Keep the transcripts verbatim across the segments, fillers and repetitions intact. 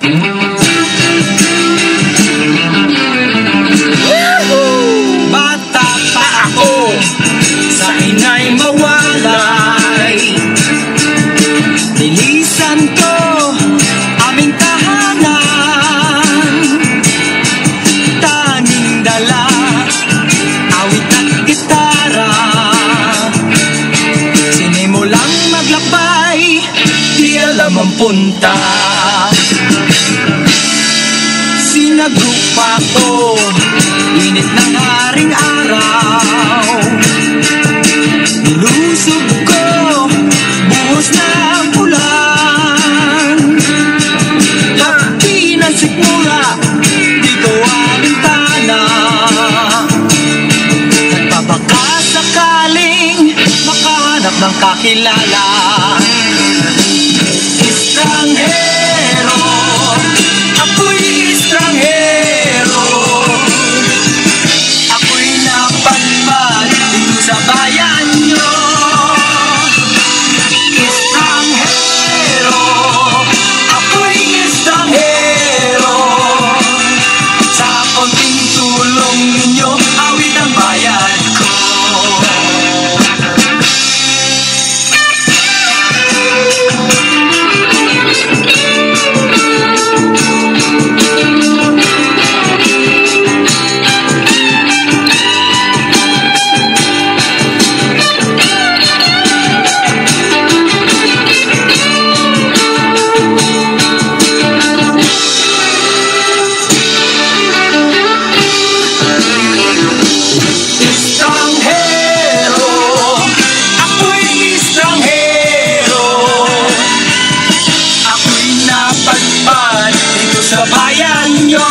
Bata pa ako, sa inay mawalay. Nilisan ko aming tahanan, tanging dala awit at gitara. Sinimulang maglakbay, di alam ang punta. Sinagrupa ko, init ng haring araw. Nilusog ko, buhos ng ulan. Hapi ng sikmura, dito ang bintana. Nagbabaka sakaling makahanap ng kakilala. Estranghero, ako'y estranghero. Ako'y napadpad dito sa bayan nyo. Estranghero, ako'y estranghero. Sa konting tulong ninyo, awit ang bayan ko. Sa bayan nyo,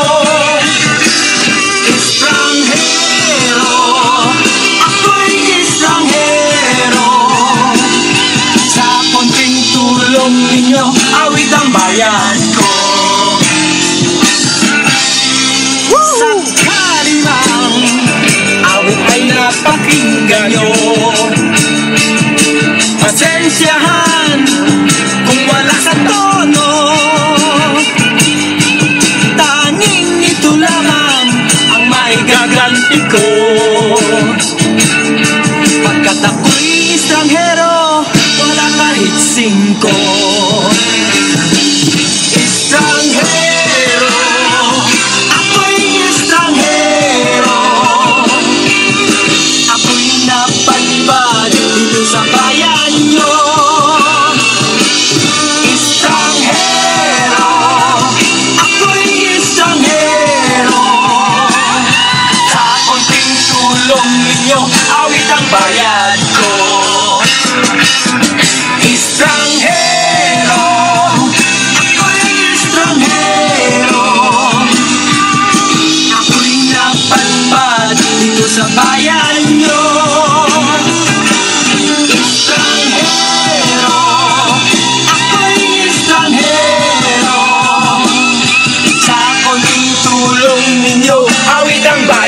estranghero, ako'y estranghero. Sa konting tulong ninyo, awit ang bayan ko. Sa kalimang awit ay napakinggan nyo. Pasensyahan kung wala sa tono. Gaganti ko pagkat ako'y estranghero, wala kahit singko. Estranghero, ako'y estranghero. Ako'y napadpad dito sa bayan nyo. Estranghero, ako'y estranghero. Tulong ninyo, awit ang bayan ko. Estranghero, ako'y estranghero. Ako'y napadpad dito sa bayan nyo. Estranghero, ako'y estranghero. Sa konting tulong ninyo, awit ang bayan.